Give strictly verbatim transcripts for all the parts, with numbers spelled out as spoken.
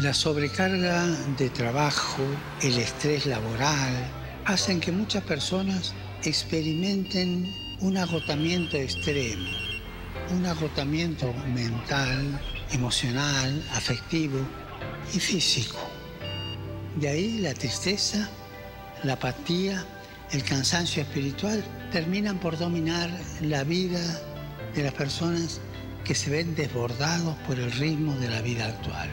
La sobrecarga de trabajo, el estrés laboral, hacen que muchas personas experimenten un agotamiento extremo, un agotamiento mental, emocional, afectivo y físico. De ahí la tristeza, la apatía, el cansancio espiritual terminan por dominar la vida de las personas que se ven desbordados por el ritmo de la vida actual.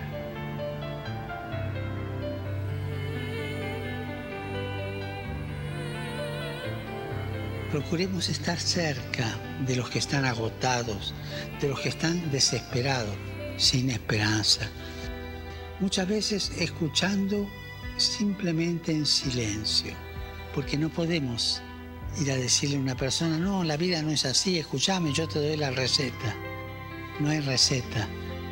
Procuremos estar cerca de los que están agotados, de los que están desesperados, sin esperanza. Muchas veces escuchando simplemente en silencio, porque no podemos ir a decirle a una persona, no, la vida no es así, escúchame, yo te doy la receta. No hay receta.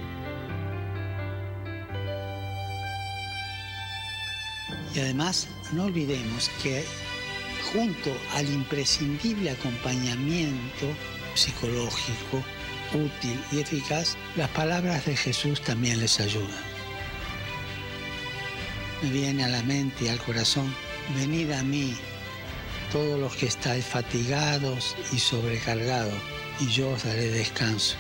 Y además, no olvidemos que junto al imprescindible acompañamiento psicológico, útil y eficaz, las palabras de Jesús también les ayudan. Me viene a la mente y al corazón, venid a mí, todos los que estáis fatigados y sobrecargados, y yo os daré descanso.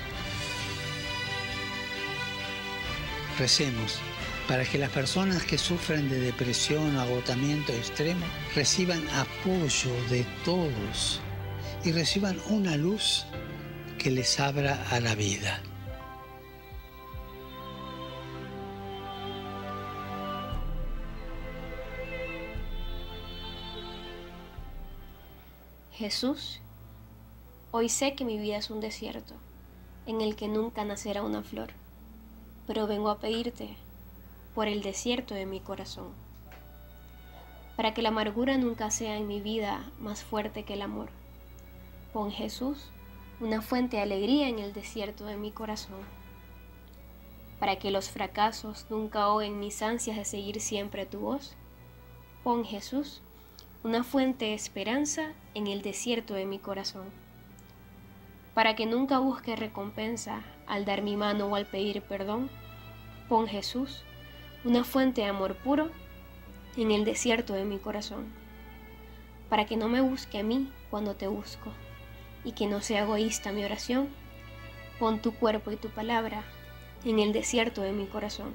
Recemos para que las personas que sufren de depresión o agotamiento extremo reciban apoyo de todos y reciban una luz que les abra a la vida. Jesús, hoy sé que mi vida es un desierto, en el que nunca nacerá una flor, pero vengo a pedirte por el desierto de mi corazón, para que la amargura nunca sea en mi vida más fuerte que el amor. Pon, Jesús, una fuente de alegría en el desierto de mi corazón, para que los fracasos nunca ahoguen mis ansias de seguir siempre tu voz. Pon, Jesús, una fuente de esperanza en el desierto de mi corazón, para que nunca busque recompensa al dar mi mano o al pedir perdón. Pon, Jesús, una fuente de amor puro en el desierto de mi corazón, para que no me busque a mí cuando te busco, y que no sea egoísta mi oración. Pon tu cuerpo y tu palabra en el desierto de mi corazón.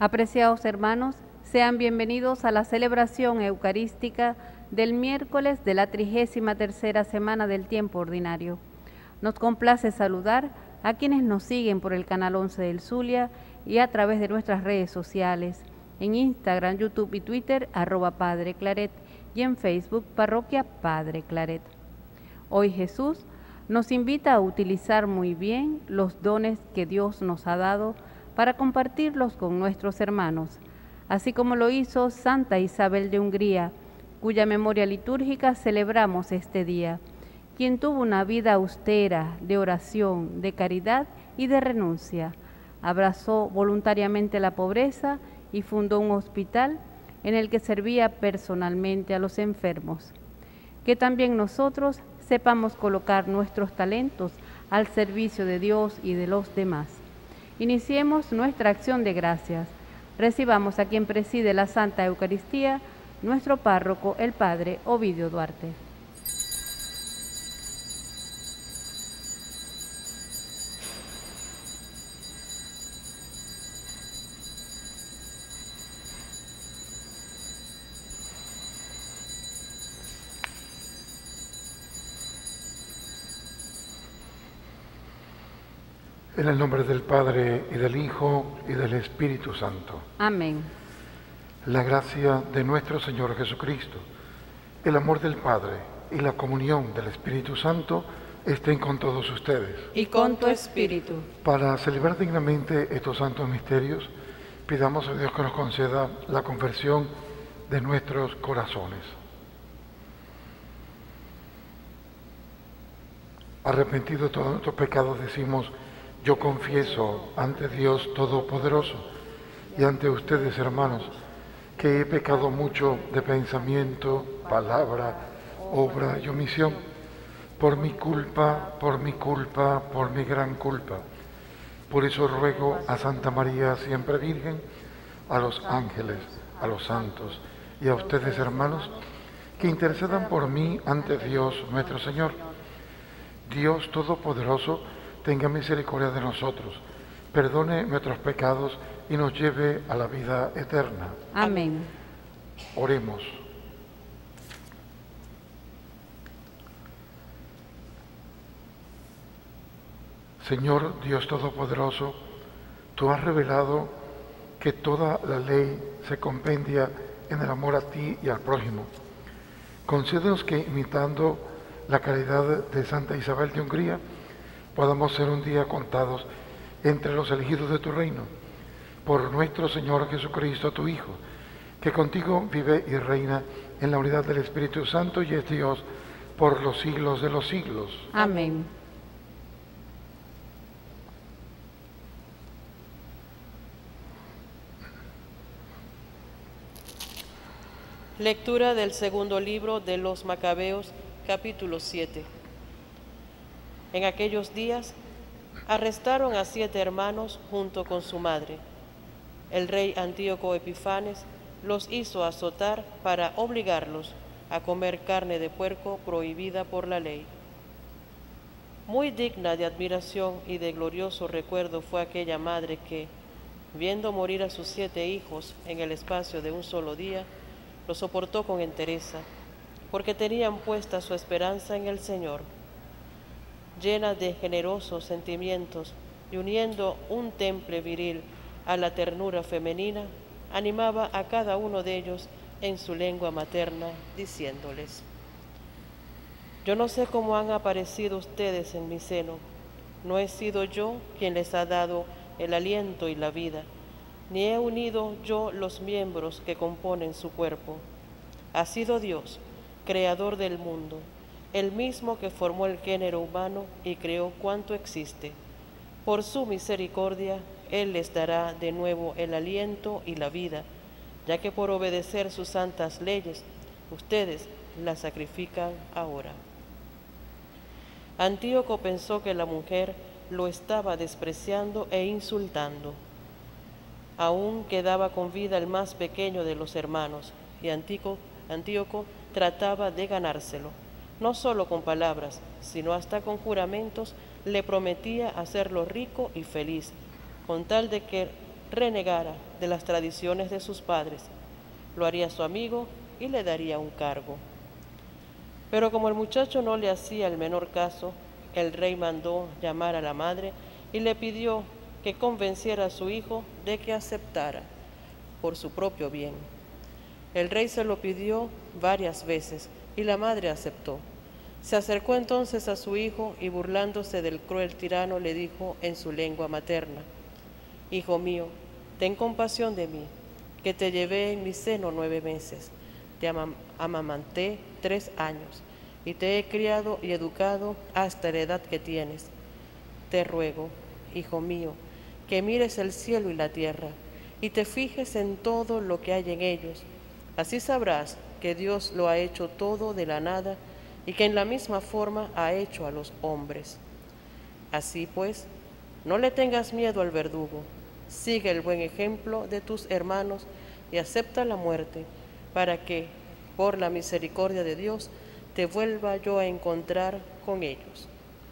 Apreciados hermanos, sean bienvenidos a la celebración eucarística del miércoles de la trigésima tercera semana del tiempo ordinario. Nos complace saludar a quienes nos siguen por el canal once del Zulia y a través de nuestras redes sociales, en Instagram, YouTube y Twitter, arroba Padre Claret, y en Facebook, Parroquia Padre Claret. Hoy Jesús nos invita a utilizar muy bien los dones que Dios nos ha dado para compartirlos con nuestros hermanos, así como lo hizo Santa Isabel de Hungría, cuya memoria litúrgica celebramos este día, quien tuvo una vida austera de oración, de caridad y de renuncia. Abrazó voluntariamente la pobreza y fundó un hospital en el que servía personalmente a los enfermos. Que también nosotros sepamos colocar nuestros talentos al servicio de Dios y de los demás. Iniciemos nuestra acción de gracias. Recibamos a quien preside la Santa Eucaristía, nuestro párroco, el Padre Ovidio Duarte. En el nombre del Padre, y del Hijo, y del Espíritu Santo. Amén. La gracia de nuestro Señor Jesucristo, el amor del Padre y la comunión del Espíritu Santo estén con todos ustedes. Y con tu espíritu. Para celebrar dignamente estos santos misterios, pidamos a Dios que nos conceda la conversión de nuestros corazones. Arrepentidos de todos nuestros pecados, decimos: yo confieso ante Dios Todopoderoso y ante ustedes, hermanos, que he pecado mucho de pensamiento, palabra, obra y omisión, por mi culpa, por mi culpa, por mi gran culpa. Por eso ruego a Santa María, siempre Virgen, a los ángeles, a los santos y a ustedes, hermanos, que intercedan por mí ante Dios nuestro Señor. Dios Todopoderoso, tenga misericordia de nosotros, perdone nuestros pecados y nos lleve a la vida eterna. Amén. Oremos. Señor Dios Todopoderoso, tú has revelado que toda la ley se compendia en el amor a ti y al prójimo. Concédenos que, imitando la caridad de Santa Isabel de Hungría, podamos ser un día contados entre los elegidos de tu reino, por nuestro Señor Jesucristo, tu Hijo, que contigo vive y reina en la unidad del Espíritu Santo y es Dios por los siglos de los siglos. Amén. Lectura del segundo libro de los Macabeos, capítulo siete. En aquellos días arrestaron a siete hermanos junto con su madre. El rey Antíoco Epifanes los hizo azotar para obligarlos a comer carne de puerco prohibida por la ley. Muy digna de admiración y de glorioso recuerdo fue aquella madre que, viendo morir a sus siete hijos en el espacio de un solo día, lo soportó con entereza, porque tenían puesta su esperanza en el Señor. Llena de generosos sentimientos y uniendo un temple viril a la ternura femenina, animaba a cada uno de ellos en su lengua materna, diciéndoles: yo no sé cómo han aparecido ustedes en mi seno, no he sido yo quien les ha dado el aliento y la vida, ni he unido yo los miembros que componen su cuerpo. Ha sido Dios, creador del mundo, el mismo que formó el género humano y creó cuanto existe. Por su misericordia, Él les dará de nuevo el aliento y la vida, ya que por obedecer sus santas leyes, ustedes la sacrifican ahora. Antíoco pensó que la mujer lo estaba despreciando e insultando. Aún quedaba con vida el más pequeño de los hermanos, y Antíoco, Antíoco trataba de ganárselo. No solo con palabras, sino hasta con juramentos, le prometía hacerlo rico y feliz, con tal de que renegara de las tradiciones de sus padres, lo haría su amigo y le daría un cargo. Pero como el muchacho no le hacía el menor caso, el rey mandó llamar a la madre y le pidió que convenciera a su hijo de que aceptara, por su propio bien. El rey se lo pidió varias veces y la madre aceptó. Se acercó entonces a su hijo y burlándose del cruel tirano le dijo en su lengua materna: Hijo mío, ten compasión de mí, que te llevé en mi seno nueve meses, te amam- amamanté tres años y te he criado y educado hasta la edad que tienes. Te ruego, hijo mío, que mires el cielo y la tierra y te fijes en todo lo que hay en ellos. Así sabrás que Dios lo ha hecho todo de la nada y que en la misma forma ha hecho a los hombres. Así pues, no le tengas miedo al verdugo, sigue el buen ejemplo de tus hermanos y acepta la muerte, para que, por la misericordia de Dios, te vuelva yo a encontrar con ellos.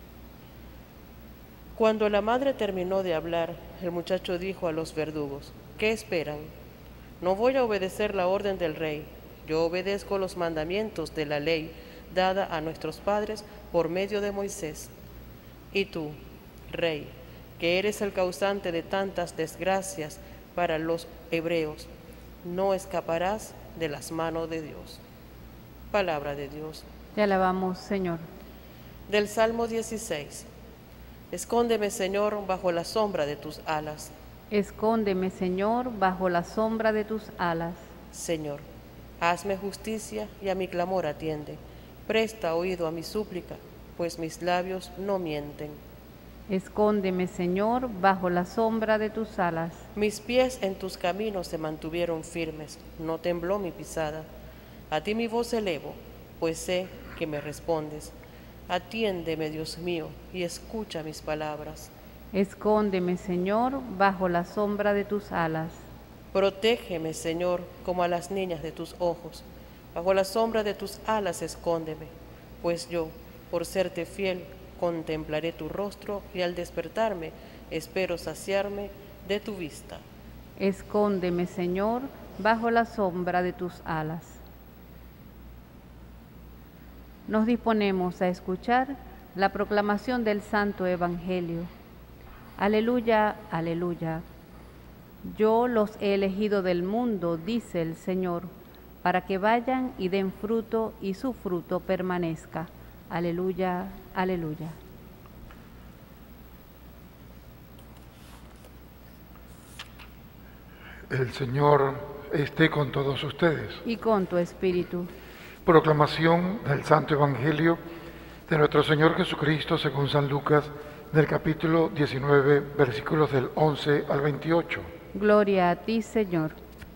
Cuando la madre terminó de hablar, el muchacho dijo a los verdugos: ¿Qué esperan? No voy a obedecer la orden del rey, yo obedezco los mandamientos de la ley dada a nuestros padres por medio de Moisés. Y tú, rey, que eres el causante de tantas desgracias para los hebreos, no escaparás de las manos de Dios. Palabra de Dios. Te alabamos, Señor. Del Salmo dieciséis. Escóndeme, Señor, bajo la sombra de tus alas. Escóndeme, Señor, bajo la sombra de tus alas. Señor, hazme justicia y a mi clamor atiende. Presta oído a mi súplica, pues mis labios no mienten. Escóndeme, Señor, bajo la sombra de tus alas. Mis pies en tus caminos se mantuvieron firmes, no tembló mi pisada. A ti mi voz elevo, pues sé que me respondes. Atiéndeme, Dios mío, y escucha mis palabras. Escóndeme, Señor, bajo la sombra de tus alas. Protégeme, Señor, como a las niñas de tus ojos. Bajo la sombra de tus alas escóndeme, pues yo, por serte fiel, contemplaré tu rostro y al despertarme espero saciarme de tu vista. Escóndeme, Señor, bajo la sombra de tus alas. Nos disponemos a escuchar la proclamación del Santo Evangelio. Aleluya, aleluya. Yo los he elegido del mundo, dice el Señor, para que vayan y den fruto y su fruto permanezca. Aleluya, aleluya. El Señor esté con todos ustedes. Y con tu espíritu. Proclamación del Santo Evangelio de nuestro Señor Jesucristo según San Lucas, del capítulo diecinueve, versículos del once al veintiocho. Gloria a ti, Señor.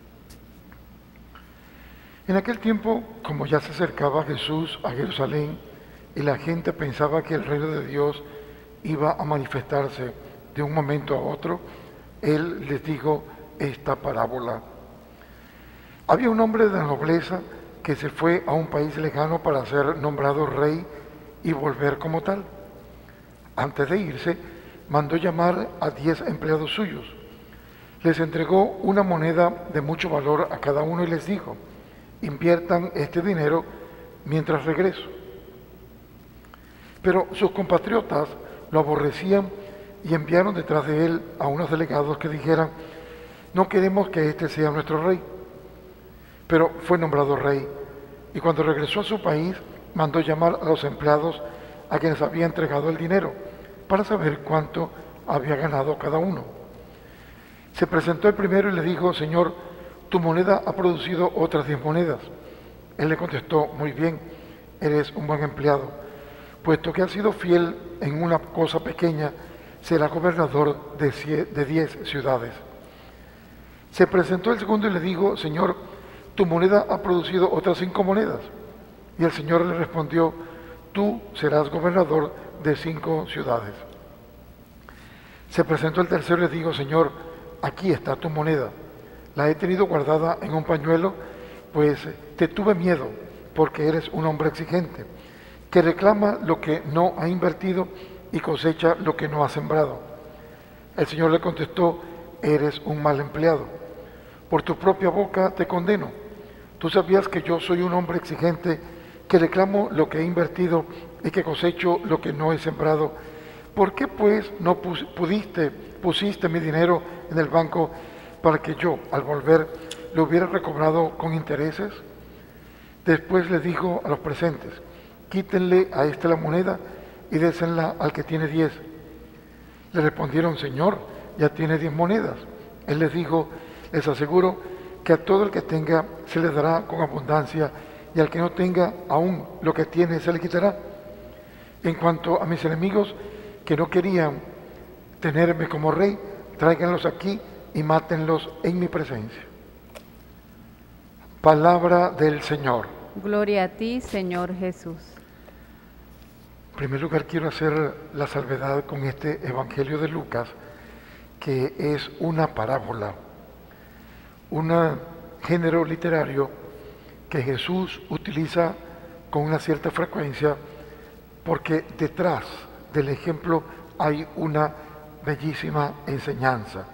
En aquel tiempo, como ya se acercaba Jesús a Jerusalén y la gente pensaba que el reino de Dios iba a manifestarse de un momento a otro, Él les dijo esta parábola. Había un hombre de la nobleza que se fue a un país lejano para ser nombrado rey y volver como tal. Antes de irse, mandó llamar a diez empleados suyos. Les entregó una moneda de mucho valor a cada uno y les dijo: inviertan este dinero mientras regreso. Pero sus compatriotas lo aborrecían y enviaron detrás de él a unos delegados que dijeran: no queremos que este sea nuestro rey. Pero fue nombrado rey, y cuando regresó a su país, mandó llamar a los empleados a quienes había entregado el dinero, para saber cuánto había ganado cada uno. Se presentó el primero y le dijo: Señor, tu moneda ha producido otras diez monedas. Él le contestó: muy bien, eres un buen empleado, puesto que has sido fiel en una cosa pequeña, serás gobernador de, cie- de diez ciudades. Se presentó el segundo y le dijo: Señor, tu moneda ha producido otras cinco monedas. Y el Señor le respondió: tú serás gobernador de cinco ciudades. Se presentó el tercero y le dijo: Señor, aquí está tu moneda. La he tenido guardada en un pañuelo, pues te tuve miedo, porque eres un hombre exigente, que reclama lo que no ha invertido y cosecha lo que no ha sembrado. El Señor le contestó: eres un mal empleado. Por tu propia boca te condeno. Tú sabías que yo soy un hombre exigente, que reclamo lo que he invertido y que cosecho lo que no he sembrado. ¿Por qué pues no pus pudiste, pusiste mi dinero en el banco para que yo, al volver, lo hubiera recobrado con intereses? Después le dijo a los presentes, quítenle a este la moneda y désenla al que tiene diez. Le respondieron, Señor, ya tiene diez monedas. Él les dijo, les aseguro que a todo el que tenga se le dará con abundancia, y al que no tenga aún lo que tiene se le quitará. En cuanto a mis enemigos que no querían tenerme como rey, tráiganlos aquí y mátenlos en mi presencia. Palabra del Señor. Gloria a ti, Señor Jesús. En primer lugar, quiero hacer la salvedad con este Evangelio de Lucas, que es una parábola, un género literario que Jesús utiliza con una cierta frecuencia, porque detrás del ejemplo hay una bellísima enseñanza.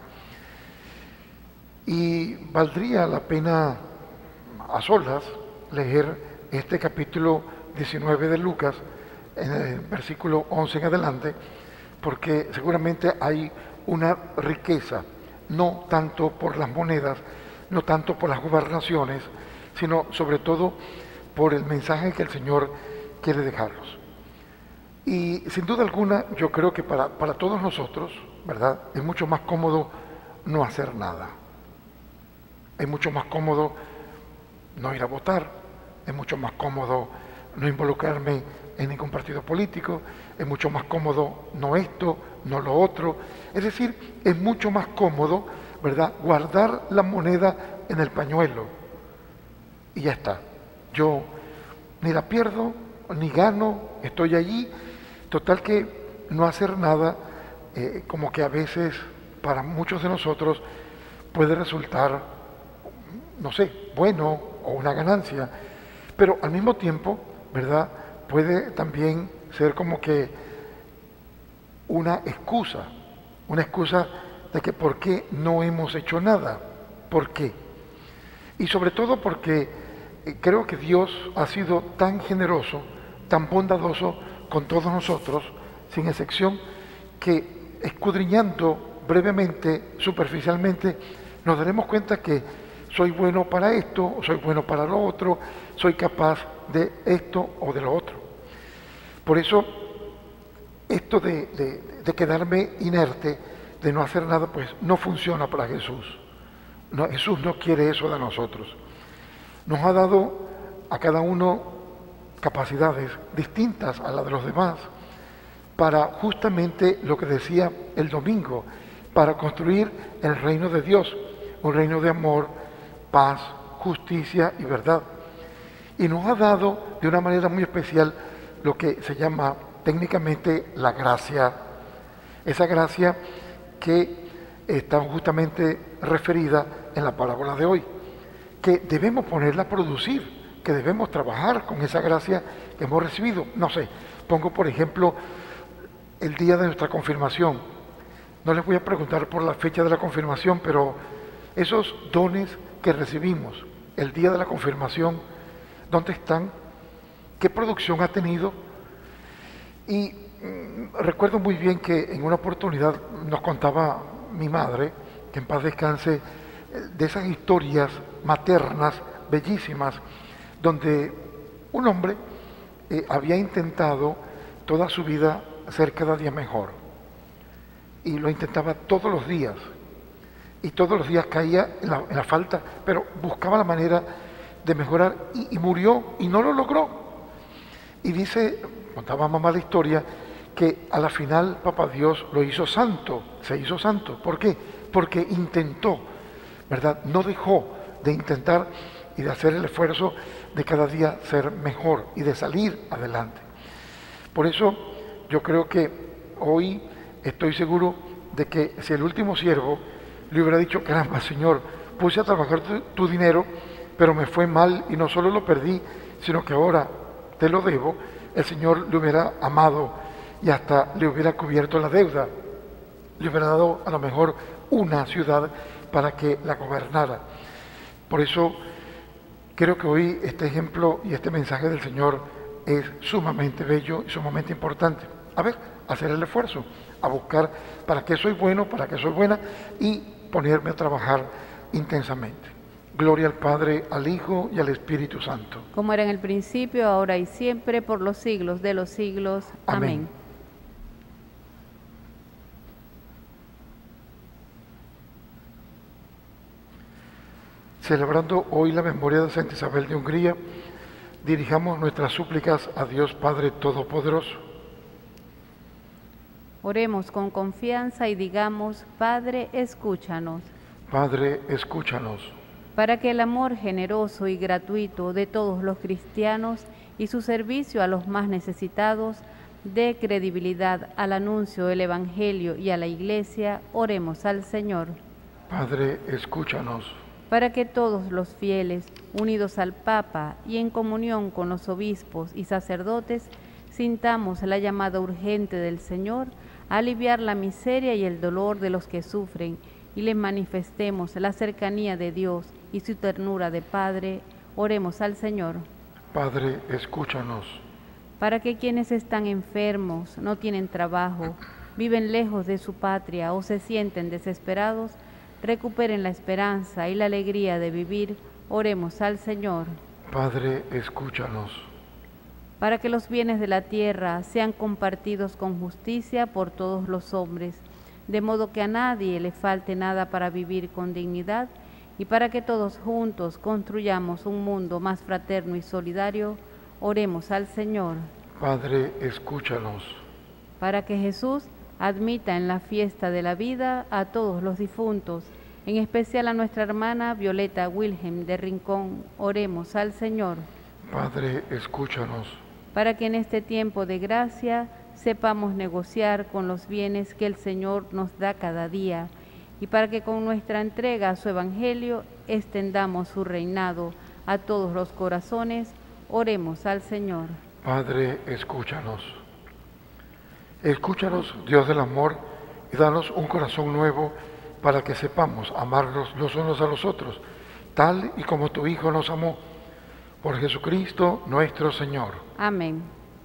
Y valdría la pena a solas leer este capítulo diecinueve de Lucas, en el versículo once en adelante, porque seguramente hay una riqueza, no tanto por las monedas, no tanto por las gobernaciones, sino sobre todo por el mensaje que el Señor quiere dejarlos. Y sin duda alguna, yo creo que para, para todos nosotros, ¿verdad?, es mucho más cómodo no hacer nada. Es mucho más cómodo no ir a votar, es mucho más cómodo no involucrarme en ningún partido político, es mucho más cómodo no esto, no lo otro. Es decir, es mucho más cómodo, ¿verdad?, guardar la moneda en el pañuelo y ya está. Yo ni la pierdo, ni gano, estoy allí. Total que no hacer nada, eh, como que a veces para muchos de nosotros puede resultar, no sé, bueno o una ganancia, pero al mismo tiempo, ¿verdad?, puede también ser como que una excusa, una excusa de que por qué no hemos hecho nada, por qué. Y sobre todo porque creo que Dios ha sido tan generoso, tan bondadoso con todos nosotros, sin excepción, que escudriñando brevemente, superficialmente, nos daremos cuenta que soy bueno para esto, soy bueno para lo otro, soy capaz de esto o de lo otro. Por eso, esto de, de, de quedarme inerte, de no hacer nada, pues no funciona para Jesús. No, Jesús no quiere eso de nosotros. Nos ha dado a cada uno capacidades distintas a las de los demás para justamente lo que decía el domingo, para construir el reino de Dios, un reino de amor, paz, justicia y verdad. Y nos ha dado de una manera muy especial lo que se llama técnicamente la gracia, esa gracia que está justamente referida en la parábola de hoy, que debemos ponerla a producir, que debemos trabajar con esa gracia que hemos recibido. No sé, pongo por ejemplo el día de nuestra confirmación. No les voy a preguntar por la fecha de la confirmación, pero esos dones que recibimos el día de la confirmación, ¿dónde están? ¿Qué producción ha tenido? Y mmm, recuerdo muy bien que en una oportunidad nos contaba mi madre, que en paz descanse, de esas historias maternas bellísimas, donde un hombre eh, había intentado toda su vida ser cada día mejor. Y lo intentaba todos los días. Y todos los días caía en la, en la falta, pero buscaba la manera de mejorar y, y murió y no lo logró. Y dice, contaba mamá la historia, que a la final Papá Dios lo hizo santo, se hizo santo. ¿Por qué? Porque intentó, ¿verdad? No dejó de intentar y de hacer el esfuerzo de cada día ser mejor y de salir adelante. Por eso yo creo que hoy estoy seguro de que si el último siervo le hubiera dicho, caramba, Señor, puse a trabajar tu, tu dinero, pero me fue mal y no solo lo perdí, sino que ahora te lo debo, el Señor le hubiera amado y hasta le hubiera cubierto la deuda, le hubiera dado a lo mejor una ciudad para que la gobernara. Por eso creo que hoy este ejemplo y este mensaje del Señor es sumamente bello y sumamente importante. A ver, hacer el esfuerzo, a buscar para qué soy bueno, para qué soy buena y ponerme a trabajar intensamente. Gloria al Padre, al Hijo y al Espíritu Santo. Como era en el principio, ahora y siempre, por los siglos de los siglos. Amén. Amén. Celebrando hoy la memoria de Santa Isabel de Hungría, dirijamos nuestras súplicas a Dios Padre Todopoderoso. Oremos con confianza y digamos: Padre, escúchanos. Padre, escúchanos. Para que el amor generoso y gratuito de todos los cristianos y su servicio a los más necesitados dé credibilidad al anuncio del Evangelio y a la Iglesia, oremos al Señor. Padre, escúchanos. Para que todos los fieles, unidos al Papa y en comunión con los obispos y sacerdotes, sintamos la llamada urgente del Señor a aliviar la miseria y el dolor de los que sufren y les manifestemos la cercanía de Dios y su ternura de Padre, oremos al Señor. Padre, escúchanos. Para que quienes están enfermos, no tienen trabajo, viven lejos de su patria o se sienten desesperados, recuperen la esperanza y la alegría de vivir, oremos al Señor. Padre, escúchanos. Para que los bienes de la tierra sean compartidos con justicia por todos los hombres, de modo que a nadie le falte nada para vivir con dignidad, y para que todos juntos construyamos un mundo más fraterno y solidario, oremos al Señor. Padre, escúchanos. Para que Jesús admita en la fiesta de la vida a todos los difuntos, en especial a nuestra hermana Violeta Wilhelm de Rincón, oremos al Señor. Padre, escúchanos. Para que en este tiempo de gracia sepamos negociar con los bienes que el Señor nos da cada día, y para que con nuestra entrega a su Evangelio extendamos su reinado a todos los corazones, oremos al Señor. Padre, escúchanos. Escúchanos, Dios del amor, y danos un corazón nuevo para que sepamos amarnos los unos a los otros, tal y como tu Hijo nos amó. Por Jesucristo nuestro Señor. Amén.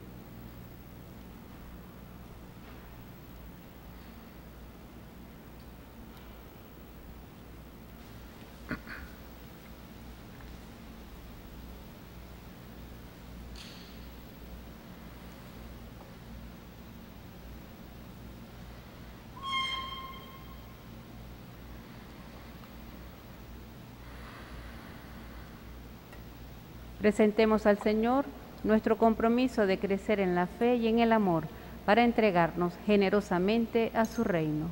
Presentemos al Señor nuestro compromiso de crecer en la fe y en el amor para entregarnos generosamente a su reino.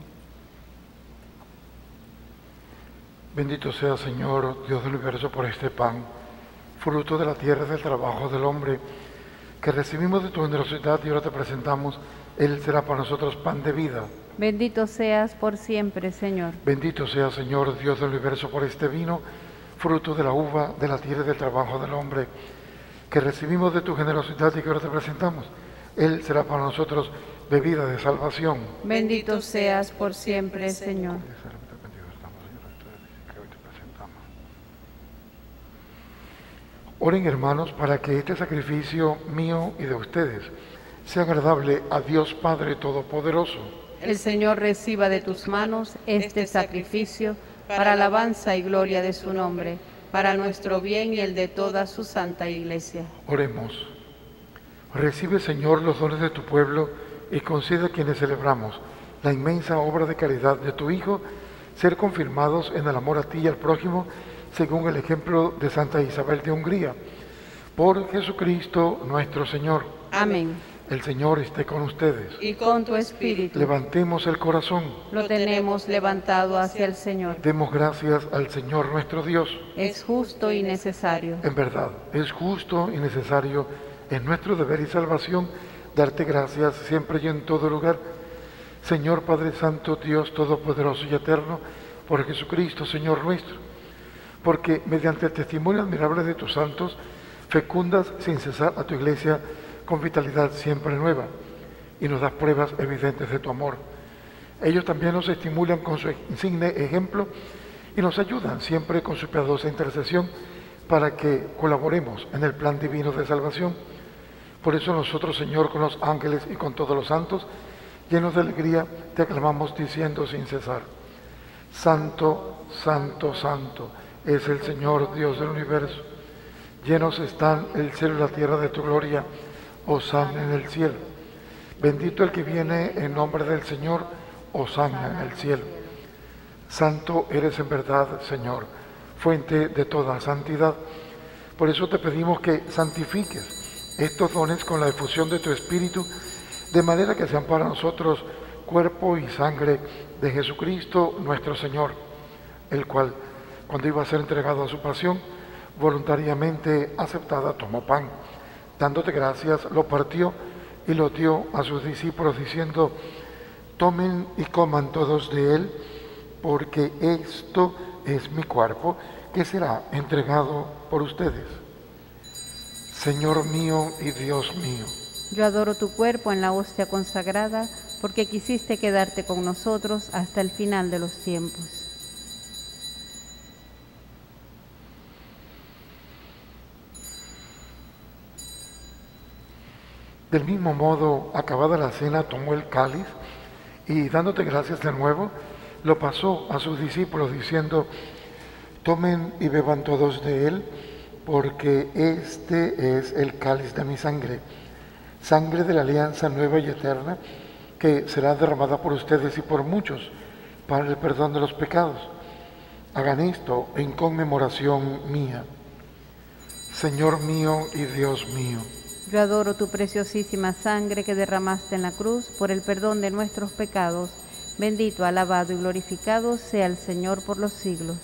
Bendito sea, Señor, Dios del universo, por este pan, fruto de la tierra y del trabajo del hombre, que recibimos de tu generosidad y ahora te presentamos. Él será para nosotros pan de vida. Bendito seas por siempre, Señor. Bendito sea, Señor, Dios del universo, por este vino, fruto de la uva, de la tierra y del trabajo del hombre, que recibimos de tu generosidad y que ahora te presentamos. Él será para nosotros bebida de salvación. Bendito seas por siempre, Señor. Oren, hermanos, para que este sacrificio mío y de ustedes sea agradable a Dios Padre Todopoderoso. El Señor reciba de tus manos este sacrificio para alabanza y gloria de su nombre, para nuestro bien y el de toda su santa Iglesia. Oremos. Recibe, Señor, los dones de tu pueblo y concede a quienes celebramos la inmensa obra de caridad de tu Hijo, ser confirmados en el amor a ti y al prójimo, según el ejemplo de Santa Isabel de Hungría. Por Jesucristo nuestro Señor. Amén. El Señor esté con ustedes. Y con tu espíritu. Levantemos el corazón. Lo tenemos levantado hacia el Señor. Demos gracias al Señor nuestro Dios. Es justo y necesario. En verdad, es justo y necesario, es nuestro deber y salvación, darte gracias siempre y en todo lugar. Señor Padre Santo, Dios Todopoderoso y Eterno, por Jesucristo, Señor nuestro, porque mediante el testimonio admirable de tus santos, fecundas sin cesar a tu Iglesia con vitalidad siempre nueva, y nos das pruebas evidentes de tu amor. Ellos también nos estimulan con su insigne ejemplo y nos ayudan siempre con su piadosa intercesión para que colaboremos en el plan divino de salvación. Por eso nosotros, Señor, con los ángeles y con todos los santos, llenos de alegría, te aclamamos diciendo sin cesar: Santo, Santo, Santo es el Señor Dios del universo. Llenos están el cielo y la tierra de tu gloria. Hosana en el cielo. Bendito el que viene en nombre del Señor. Hosana en el cielo. Santo eres en verdad, Señor, fuente de toda santidad. Por eso te pedimos que santifiques estos dones con la efusión de tu Espíritu, de manera que sean para nosotros cuerpo y sangre de Jesucristo nuestro Señor, el cual, cuando iba a ser entregado a su pasión, voluntariamente aceptada, tomó pan, dándote gracias, lo partió y lo dio a sus discípulos, diciendo: tomen y coman todos de él, porque esto es mi cuerpo, que será entregado por ustedes. Señor mío y Dios mío, yo adoro tu cuerpo en la hostia consagrada, porque quisiste quedarte con nosotros hasta el final de los tiempos. Del mismo modo, acabada la cena, tomó el cáliz y, dándote gracias de nuevo, lo pasó a sus discípulos, diciendo: tomen y beban todos de él, porque este es el cáliz de mi sangre, sangre de la alianza nueva y eterna, que será derramada por ustedes y por muchos para el perdón de los pecados. Hagan esto en conmemoración mía. Señor mío y Dios mío, yo adoro tu preciosísima sangre que derramaste en la cruz por el perdón de nuestros pecados. Bendito, alabado y glorificado sea el Señor por los siglos.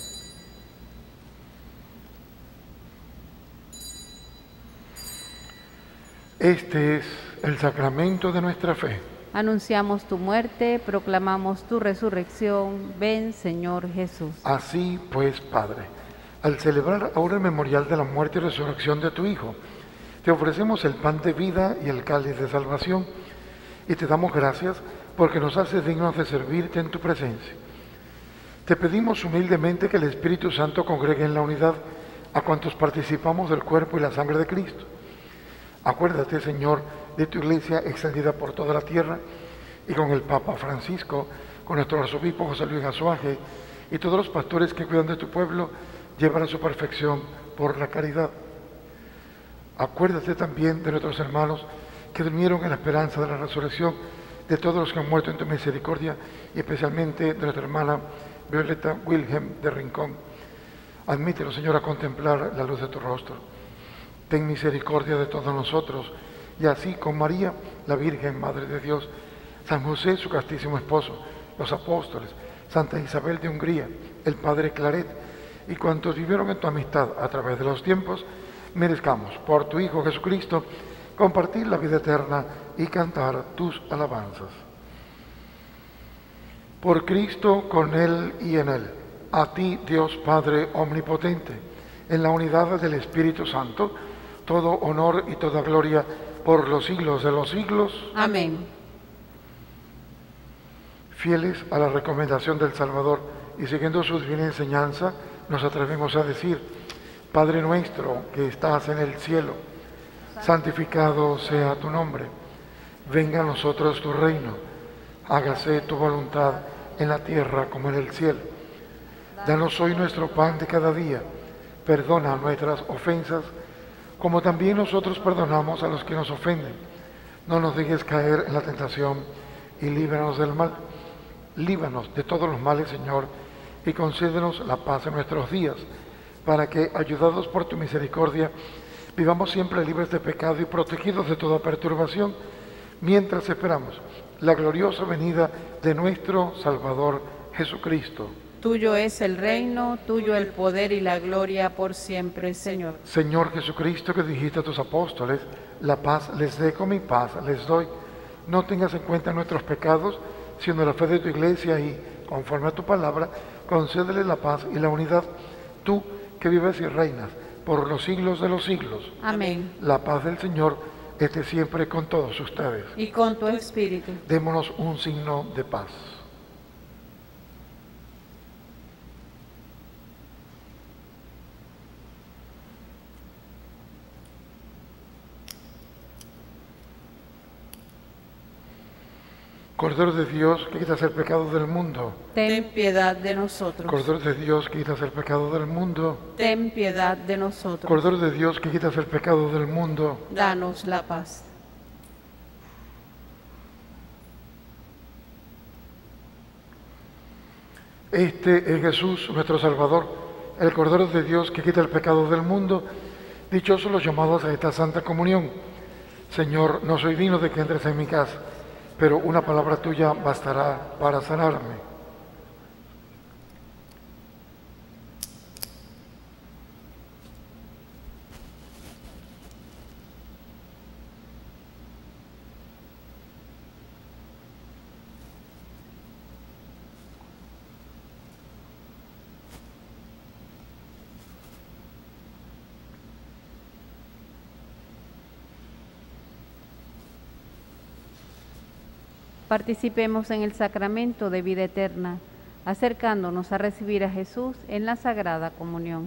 Este es el sacramento de nuestra fe. Anunciamos tu muerte, proclamamos tu resurrección. Ven, Señor Jesús. Así pues, Padre, al celebrar ahora el memorial de la muerte y resurrección de tu Hijo, te ofrecemos el pan de vida y el cáliz de salvación, y te damos gracias porque nos haces dignos de servirte en tu presencia. Te pedimos humildemente que el Espíritu Santo congregue en la unidad a cuantos participamos del cuerpo y la sangre de Cristo. Acuérdate, Señor, de tu Iglesia extendida por toda la tierra, y con el Papa Francisco, con nuestro arzobispo José Luis Azuaje, y todos los pastores que cuidan de tu pueblo, llevan a su perfección por la caridad. Acuérdate también de nuestros hermanos que durmieron en la esperanza de la resurrección, de todos los que han muerto en tu misericordia, y especialmente de nuestra hermana Violeta Wilhelm de Rincón. Admítenos, Señor, a contemplar la luz de tu rostro. Ten misericordia de todos nosotros, y así con María, la Virgen, Madre de Dios, San José, su castísimo esposo, los apóstoles, Santa Isabel de Hungría, el Padre Claret, y cuantos vivieron en tu amistad a través de los tiempos, merezcamos, por tu Hijo Jesucristo, compartir la vida eterna y cantar tus alabanzas. Por Cristo, con Él y en Él, a ti, Dios Padre Omnipotente, en la unidad del Espíritu Santo, todo honor y toda gloria por los siglos de los siglos. Amén. Fieles a la recomendación del Salvador y siguiendo su divina enseñanza, nos atrevemos a decir: Padre nuestro que estás en el cielo, santificado sea tu nombre. Venga a nosotros tu reino. Hágase tu voluntad en la tierra como en el cielo. Danos hoy nuestro pan de cada día. Perdona nuestras ofensas, como también nosotros perdonamos a los que nos ofenden. No nos dejes caer en la tentación y líbranos del mal. Líbranos de todos los males, Señor, y concédenos la paz en nuestros días, para que, ayudados por tu misericordia, vivamos siempre libres de pecado y protegidos de toda perturbación, mientras esperamos la gloriosa venida de nuestro Salvador Jesucristo. Tuyo es el reino, tuyo el poder y la gloria por siempre, Señor. Señor Jesucristo, que dijiste a tus apóstoles: la paz les dejo, mi paz les doy. No tengas en cuenta nuestros pecados, sino la fe de tu Iglesia, y, conforme a tu palabra, concédele la paz y la unidad. Tú, que vives y reinas por los siglos de los siglos. Amén. La paz del Señor esté siempre con todos ustedes. Y con tu espíritu. Démonos un signo de paz. Cordero de Dios, que quitas el pecado del mundo. Ten piedad de nosotros. Cordero de Dios, que quitas el pecado del mundo. Ten piedad de nosotros. Cordero de Dios, que quitas el pecado del mundo. Danos la paz. Este es Jesús, nuestro Salvador, el Cordero de Dios que quita el pecado del mundo. Dichosos los llamados a esta Santa Comunión. Señor, no soy digno de que entres en mi casa, pero una palabra tuya bastará para sanarme. Participemos en el sacramento de vida eterna, acercándonos a recibir a Jesús en la Sagrada Comunión.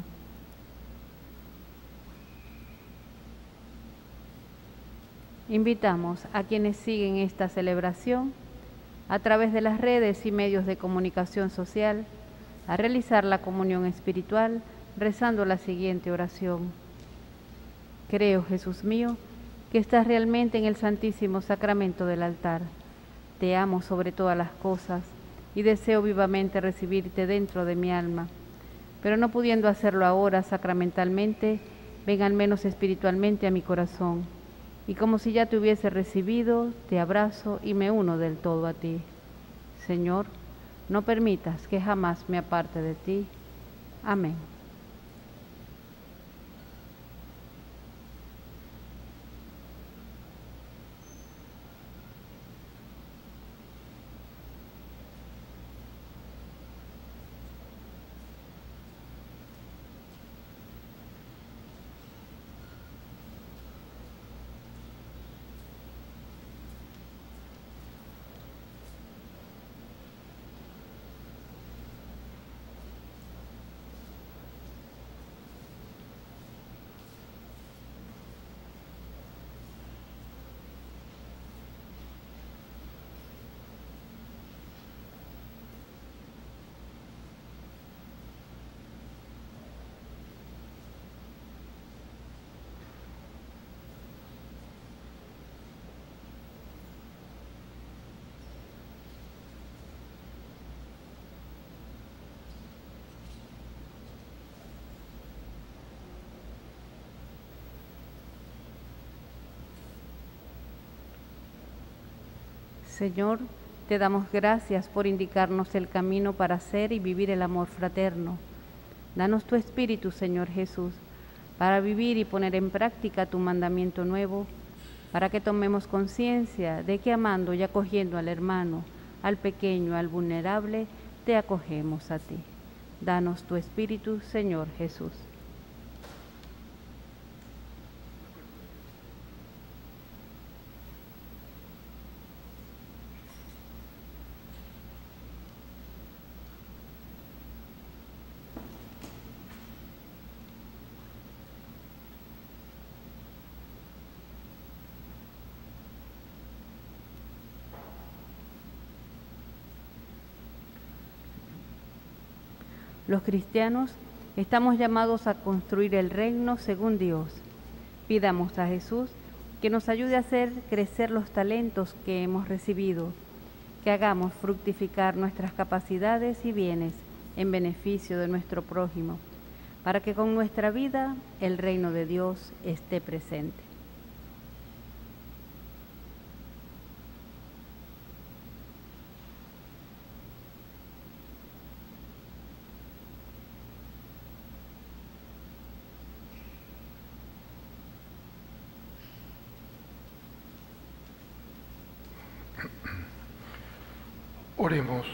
Invitamos a quienes siguen esta celebración a través de las redes y medios de comunicación social a realizar la comunión espiritual rezando la siguiente oración. Creo, Jesús mío, que estás realmente en el Santísimo Sacramento del altar. Te amo sobre todas las cosas y deseo vivamente recibirte dentro de mi alma, pero no pudiendo hacerlo ahora sacramentalmente, ven al menos espiritualmente a mi corazón, y como si ya te hubiese recibido, te abrazo y me uno del todo a ti. Señor, no permitas que jamás me aparte de ti. Amén. Señor, te damos gracias por indicarnos el camino para hacer y vivir el amor fraterno. Danos tu Espíritu, Señor Jesús, para vivir y poner en práctica tu mandamiento nuevo, para que tomemos conciencia de que amando y acogiendo al hermano, al pequeño, al vulnerable, te acogemos a ti. Danos tu Espíritu, Señor Jesús. Los cristianos estamos llamados a construir el reino según Dios. Pidamos a Jesús que nos ayude a hacer crecer los talentos que hemos recibido, que hagamos fructificar nuestras capacidades y bienes en beneficio de nuestro prójimo, para que con nuestra vida el reino de Dios esté presente. Oremos.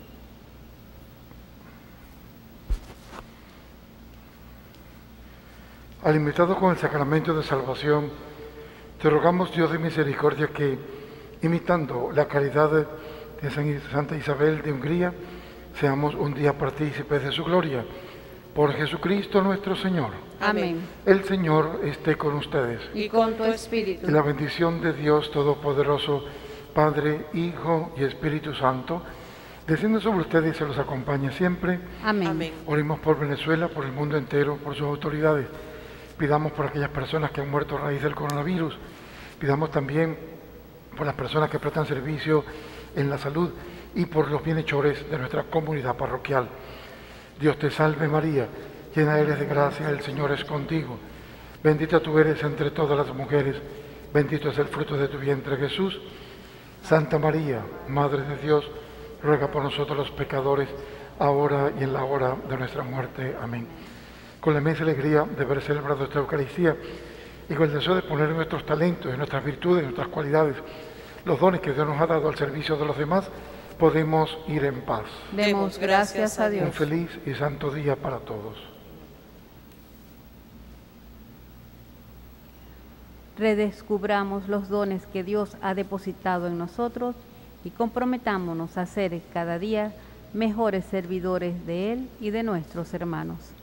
Alimentado con el sacramento de salvación, te rogamos, Dios de misericordia, que, imitando la caridad de Santa Isabel de Hungría, seamos un día partícipes de su gloria. Por Jesucristo nuestro Señor. Amén. El Señor esté con ustedes. Y con tu espíritu. Y la bendición de Dios Todopoderoso, Padre, Hijo y Espíritu Santo, descienda sobre ustedes y se los acompañe siempre. Amén. Amén. Oremos por Venezuela, por el mundo entero, por sus autoridades. Pidamos por aquellas personas que han muerto a raíz del coronavirus. Pidamos también por las personas que prestan servicio en la salud y por los bienhechores de nuestra comunidad parroquial. Dios te salve María, llena eres de gracia, el Señor es contigo. Bendita tú eres entre todas las mujeres, bendito es el fruto de tu vientre Jesús. Santa María, Madre de Dios, ruega por nosotros los pecadores, ahora y en la hora de nuestra muerte. Amén. Con la inmensa alegría de haber celebrado esta Eucaristía y con el deseo de poner nuestros talentos, nuestras virtudes, nuestras cualidades, los dones que Dios nos ha dado al servicio de los demás, podemos ir en paz. Demos gracias a Dios. Un feliz y santo día para todos. Redescubramos los dones que Dios ha depositado en nosotros y comprometámonos a ser cada día mejores servidores de Él y de nuestros hermanos.